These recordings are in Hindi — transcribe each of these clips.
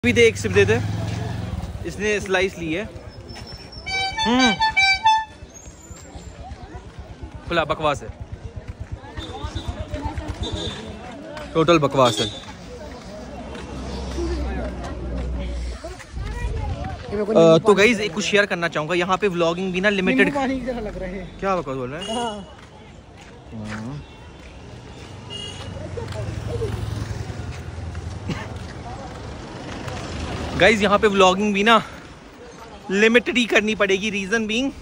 भी दे, एक सिप दे दे। इसने स्लाइस ली है। खुला बकवास है, टोटल बकवास है। तो गाइस एक कुछ शेयर करना चाहूंगा, यहाँ पे व्लॉगिंग भी ना लिमिटेड। लग रहा है। क्या बकवास बोल रहे हैं? गाइस यहाँ पे व्लॉगिंग भी ना लिमिटेड ही करनी पड़ेगी। रीजन बीइंग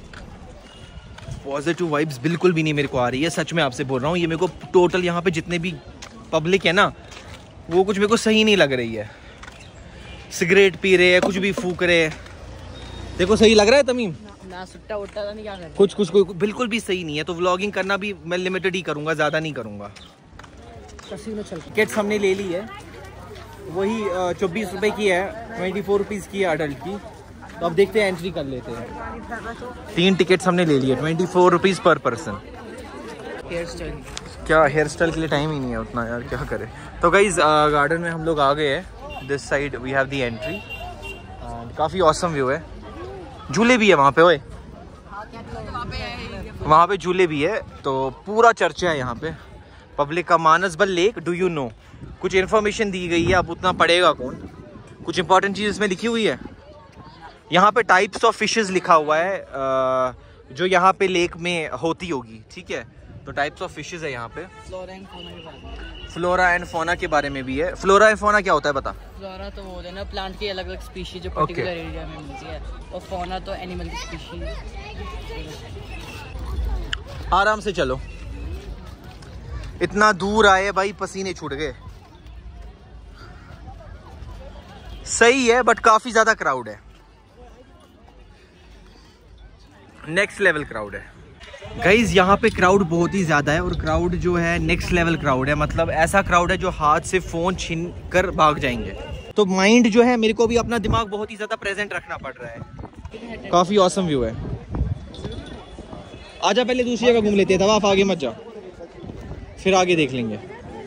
पॉजिटिव वाइब्स बिल्कुल भी नहीं मेरे को आ रही है, सच में आपसे बोल रहा हूँ। ये मेरे को टोटल यहाँ पे जितने भी पब्लिक है ना, वो कुछ मेरे को सही नहीं लग रही है। सिगरेट पी रहे हैं, कुछ भी फूक रहे हैं। देखो सही लग रहा है तमीम? ना सुट्टा उट्टा नहीं, क्या कर कुछ बिल्कुल भी सही नहीं है। तो व्लॉगिंग करना भी मैं लिमिटेड ही करूँगा, ज़्यादा नहीं करूँगा। टिकट्स हमने ले ली है, वही 24 रुपए की है, 24 रुपीज़ की है अडल्ट की। तो अब देखते हैं, एंट्री कर लेते हैं। 3 टिकट्स हमने ले लिए, 24 रुपीज़ पर पर्सन। क्या हेयर स्टाइल के लिए टाइम ही नहीं है उतना यार, क्या करे। तो गाइज गार्डन में हम लोग आ गए हैं। This side we have the entry. काफ़ी ऑसम व्यू है। झूले भी है वहाँ पे, ओए वहाँ पे झूले भी है। तो पूरा चर्चा है यहाँ पे पब्लिक का। Manasbal lake, do you know? कुछ इन्फॉर्मेशन दी गई है, अब उतना पढ़ेगा कौन। कुछ इंपॉर्टेंट चीज़ इसमें लिखी हुई है। यहाँ पे टाइप्स ऑफ फिशेस लिखा हुआ है जो यहाँ पे लेक में होती होगी, ठीक है। तो टाइप्स ऑफ फिशेस है यहाँ पे। फ्लोरा एंड फोना के बारे में भी है। फ्लोरा एंड फोना क्या होता है बता? फ्लोरा तो वो है ना, प्लांट की अलग अलग स्पीशीज जो पर्टिकुलर एरिया में मिलती है, और फोना तो एनिमल की स्पीशीज। आराम से चलो, इतना दूर आए भाई, पसीने छूट गए। सही है बट काफी ज्यादा क्राउड है, नेक्स्ट लेवल क्राउड है गाइज। यहाँ पे क्राउड बहुत ही ज्यादा है, और क्राउड जो है नेक्स्ट लेवल क्राउड है। मतलब ऐसा क्राउड है जो हाथ से फोन छीन कर भाग जाएंगे। तो माइंड जो है, मेरे को भी अपना दिमाग बहुत ही ज्यादा प्रेजेंट रखना पड़ रहा है। काफी ऑसम व्यू है। आजा पहले दूसरी जगह घूम लेते हैं, तवाफ आगे मत जा, फिर आगे देख लेंगे।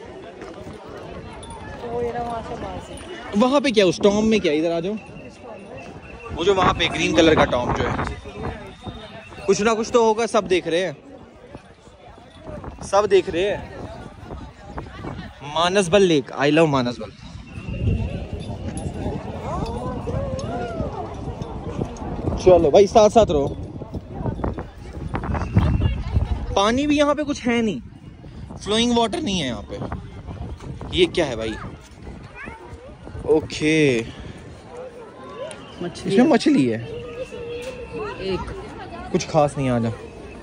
वहां पे क्या, उस टॉम में क्या? इधर आ जाओ। वो जो वहां पे ग्रीन कलर का टॉम जो है, कुछ ना कुछ तो होगा। सब देख रहे हैं, सब देख रहे हैं। Manasbal lake, I love Manasbal. चलो भाई साथ साथ रहो। पानी भी यहाँ पे कुछ है नहीं, फ्लोइंग वाटर नहीं है यहाँ पे। ये क्या है भाई? ओके, इसमें मछली है। एक कुछ खास नहीं। आ जा,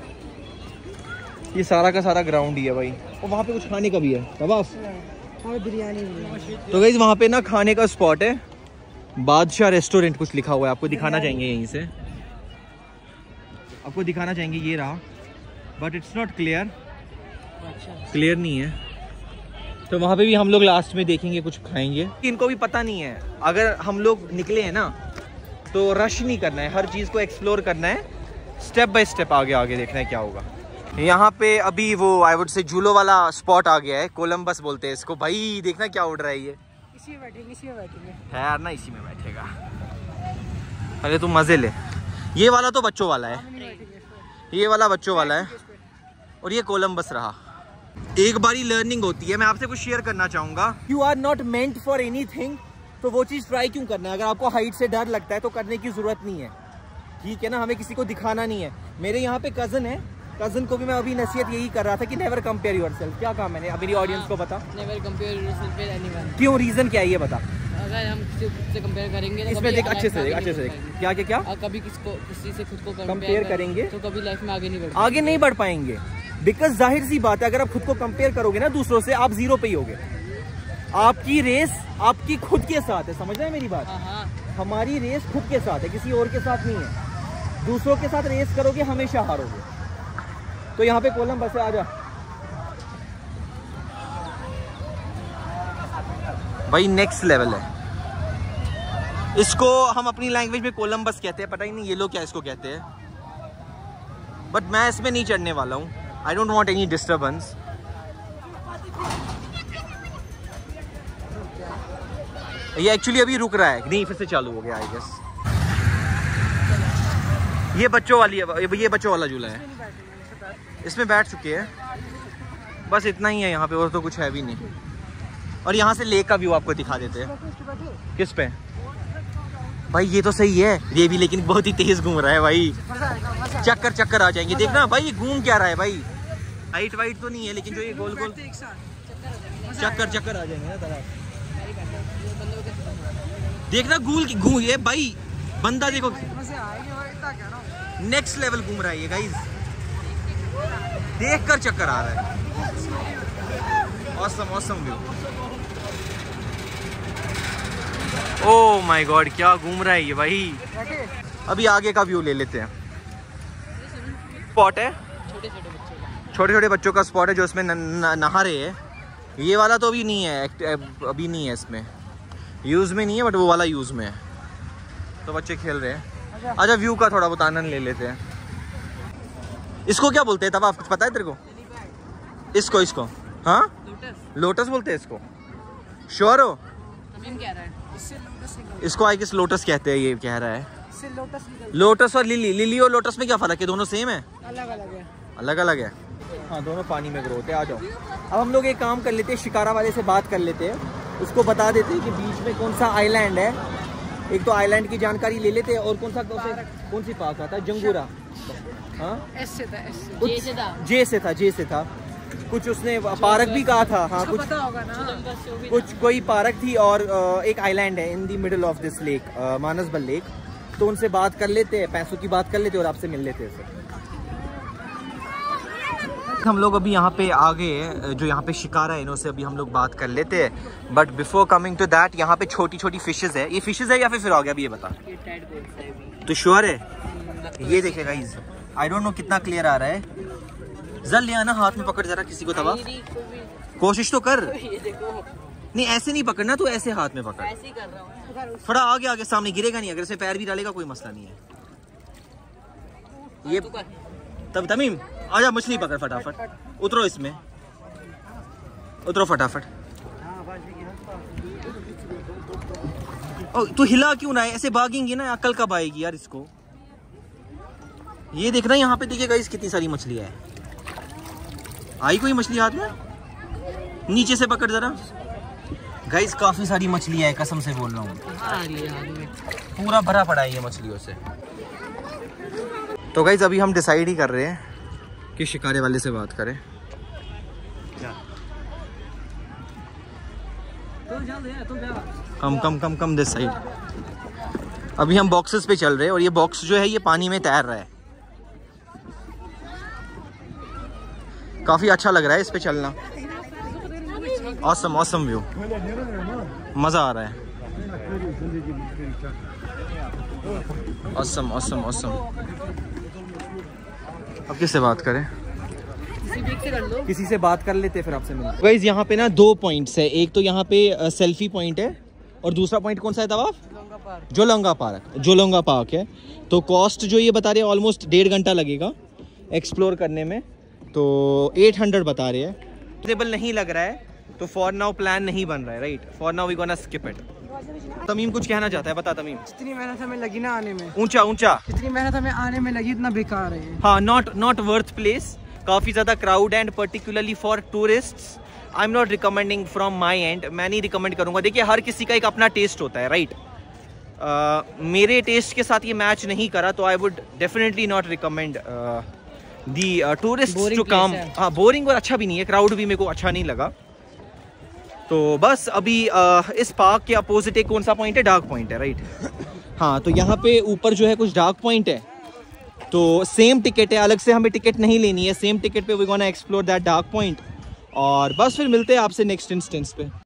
ये सारा का सारा ग्राउंड ही है भाई। और वहाँ पे कुछ खाने का भी है, तवाफ और बिरयानी भी है। तो गाइस वहाँ पे ना खाने का स्पॉट है, बादशाह रेस्टोरेंट कुछ लिखा हुआ है। आपको दिखाना चाहेंगे, यहीं से आपको दिखाना चाहेंगे। ये रहा, but it's not clear, clear नहीं है। तो वहाँ पे भी हम लोग लास्ट में देखेंगे, कुछ खाएंगे। इनको भी पता नहीं है, अगर हम लोग निकले हैं ना तो रश नहीं करना है, हर चीज़ को एक्सप्लोर करना है, स्टेप बाय स्टेप आगे आगे देखना है क्या होगा। यहाँ पे अभी वो आई वुड से झूलो वाला स्पॉट आ गया है, कोलंबस बोलते हैं इसको। भाई देखना क्या उड़ रहा है ये। इसी में बैठेंगे, इसी में बैठेंगे। है यार ना, इसी में बैठेगा। अरे तू मजे ले। ये वाला तो बच्चों वाला है, ये वाला बच्चों वाला है, और ये कोलंबस रहा। एक बारी लर्निंग होती है। मैं आपसे कुछ शेयर करना चाहूंगा। You are not meant for anything, तो वो चीज़ ट्राई क्यों करना है? अगर आपको हाइट से डर लगता है तो करने की जरूरत नहीं है, ठीक है ना। हमें किसी को दिखाना नहीं है। मेरे यहाँ पे कजन है, कजन को भी मैं अभी नसीहत यही कर रहा था कि नेवर कंपेयर योरसेल्फ। क्या कहा मैंने? अब मेरी ऑडियंस को बता। Never compare yourself with anyone. क्यों, रीजन क्या है ये बता। अगर हम किसी से कंपेयर करेंगे तो इसमें देख, अच्छे से देख, अच्छे से देख। क्या क्या क्या? कभी किसी से खुद को कंपेयर करेंगे तो कभी लाइफ में आगे नहीं बढ़ पाएंगे। बिकॉज जाहिर सी बात है, अगर आप खुद को कंपेयर करोगे ना दूसरों से, आप जीरो पे ही होगे। आपकी रेस आपकी खुद के साथ है, समझ रहे हैं मेरी बात? हमारी रेस खुद के साथ है, किसी और के साथ नहीं है। दूसरों के साथ रेस करोगे हमेशा हारोगे। तो यहाँ पे कोलंबस है, आजा भाई, नेक्स्ट लेवल है। इसको हम अपनी लैंग्वेज में कोलंबस कहते हैं, पता ही नहीं ये लोग क्या इसको कहते हैं। बट मैं इसमें नहीं चढ़ने वाला हूँ। I don't want any disturbance. ये एक्चुअली अभी रुक रहा है, नहीं फिर से चालू हो गया आई गेस। ये बच्चों वाली है, ये बच्चों वाला झूला है, इसमें बैठ चुके हैं। बस इतना ही है यहाँ पे, और तो कुछ है भी नहीं। और यहाँ से लेक का व्यू आपको दिखा देते हैं। किस पे भाई? ये तो सही है ये भी, लेकिन बहुत ही तेज घूम रहा है भाई, चक्कर आ जाएंगे। देखना भाई ये घूम क्या रहा है भाई, हाइट वाइट तो नहीं है, लेकिन जो ये गोल गोल चक्कर आ जाएंगे ना तरह। देखना घूम ये भाई, बंदा देखो नेक्स्ट लेवल घूम रहा है ये गाइस, देखकर चक्कर आ रहा है। Awesome view. Oh my god, क्या घूम रहा है ये भाई। अभी आगे का व्यू ले लेते हैं। स्पॉट है छोटे छोटे बच्चों का स्पॉट है, जो इसमें नहा रहे हैं। ये वाला तो अभी नहीं है, अभी नहीं है इसमें, यूज में नहीं है, बट वो वाला यूज में है, तो बच्चे खेल रहे हैं। अच्छा व्यू का थोड़ा बहुत आनंद ले लेते हैं। इसको क्या बोलते हैं तब, आप कुछ पता है तेरे को? इसको हाँ लोटस बोलते हैं इसको। श्योर हो? इसको आई गेस लोटस कहते हैं, ये कह रहा है। लोटस और लिली और लोटस में क्या फर्क है? दोनों सेम है? अलग अलग है। हाँ दोनों पानी में ग्रो होते हैं। आ जाओ, अब हम लोग एक काम कर लेते हैं, शिकारा वाले से बात कर लेते हैं, उसको बता देते हैं कि बीच में कौन सा आइलैंड है। एक तो आइलैंड की जानकारी ले लेते हैं, और कौन सी पार्क आता है? जंगूरा। हाँ जे से था कुछ, उसने पार्क भी कहा था। हाँ कुछ पता होगा ना, कुछ कोई पार्क थी, और एक आइलैंड है in the middle of this lake, Manasbal lake. तो उनसे बात कर लेते हैं, पैसों की बात कर लेते हैं, और आपसे मिल लेते हैं। हम लोग अभी यहाँ पे आ गए, जो यहाँ पे शिकारा है इनसे अभी हम लोग बात कर लेते हैं। But before coming to that, यहाँ पे छोटी छोटी फिशेज है। ये फिशेज है या फिर हो गया अभी, ये बता। तो श्योर है? ये देखे गाइस, आई डोंट नो कितना क्लियर आ रहा है। जल ले आना, हाथ में पकड़ जरा किसी को तवा, कोशिश तो कर। नहीं ऐसे नहीं पकड़ना, तू ऐसे हाथ में पकड़। ऐसे कर रहा हूं। थोड़ा आगे सामने, गिरेगा नहीं, अगर इसे पैर भी डालेगा कोई मसला नहीं है। ये तब तमीम आजा, मछली पकड़ फटाफट, उतरो इसमें, उतरो फटाफट। तू हिला क्यों ना है? ऐसे भागेंगी ना, अकल कब आएगी यार इसको। ये देखना यहाँ पे, देखिएगा इस कितनी सारी मछलियां है। आई कोई मछली हाथ में? नीचे से पकड़ जरा गाइस, काफी सारी मछलियां है, कसम से बोल रहा हूँ, पूरा भरा पड़ा है ये मछलियों से। तो गाइस अभी हम डिसाइड ही कर रहे हैं कि शिकारे वाले से बात करें। Come this side. अभी हम बॉक्सेस पे चल रहे हैं, और ये बॉक्स जो है ये पानी में तैर रहा है। काफी अच्छा लग रहा है इस पे चलना। ऑसम व्यू, मजा आ रहा है। ऑसम। अब किससे बात करें? किसी से बात कर लेते फिर आपसे मिलते। गाइस यहाँ पे ना 2 पॉइंट्स है, एक तो यहाँ पे सेल्फी पॉइंट है, और दूसरा पॉइंट कौन सा है तवाफ? जोलोंगा पार्क है। तो कॉस्ट जो ये बता रहे हैं ऑलमोस्ट 1.5 घंटा लगेगा एक्सप्लोर करने में, तो 800 बता रहे हैं। रिजनेबल नहीं लग रहा है, तो फॉर नाउ प्लान नहीं बन रहा है, right? For now we gonna skip it. Tamim कुछ कहना चाहता है, बता तमीम। जितनी मेहनत हमें लगी ना आने में, ऊंचा जितनी मेहनत हमें आने में लगी उतना बेकार है। हाँ, नॉट वर्थ प्लेस। काफी ज्यादा crowd and particularly for tourists I am not recommending from my end. मैं नहीं रिकमेंड करूंगा। देखिए हर किसी का एक अपना टेस्ट होता है, राइट? मेरे टेस्ट के साथ ये मैच नहीं करा, तो I would definitely not recommend the tourist to come. हाँ, बोरिंग और अच्छा भी नहीं है, क्राउड भी मेरे को अच्छा नहीं लगा। तो बस अभी इस पार्क के अपोजिट एक कौन सा पॉइंट है? डार्क पॉइंट है, राइट? हाँ, तो यहाँ पे ऊपर जो है कुछ डार्क पॉइंट है, तो सेम टिकट है, अलग से हमें टिकट नहीं लेनी है। सेम टिकट पे we gonna explore that dark point, और बस फिर मिलते हैं आपसे नेक्स्ट इंस्टेंस पे।